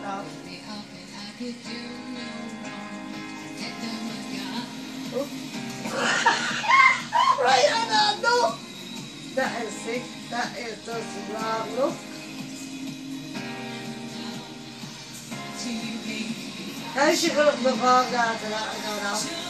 Right on that, look! That is sick. That is just wrong, look. How should you put up the ball guard to that? I don't know.